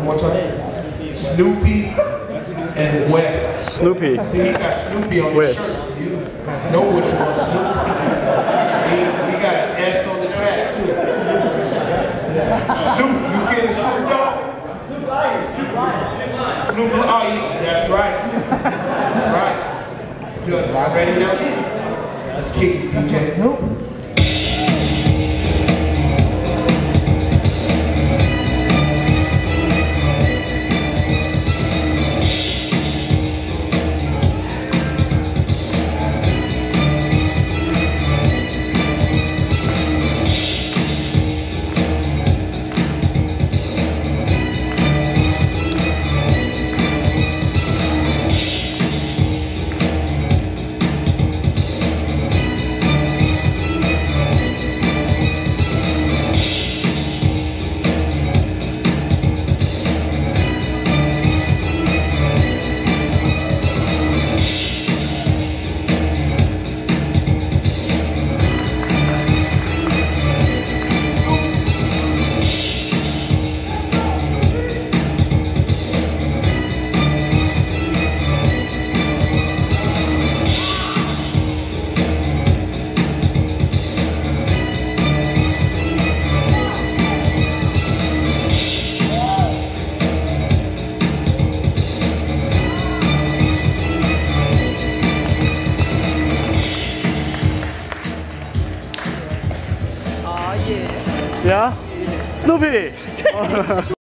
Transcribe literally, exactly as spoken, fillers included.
What's your name? Snoopy and Wes. Snoopy. See, he got Snoopy on Wes. his shirt. You know which one, Snoopy. he, he got an S on the track, too. Snoop, you getting Snoop dog? Snoop Lion. Snoop Lion. Snoop Lion. Oh, yeah, that's right. That's right. Still, y'all ready now? Let's kick it, D J. Snoop. Yeah? Snoopy!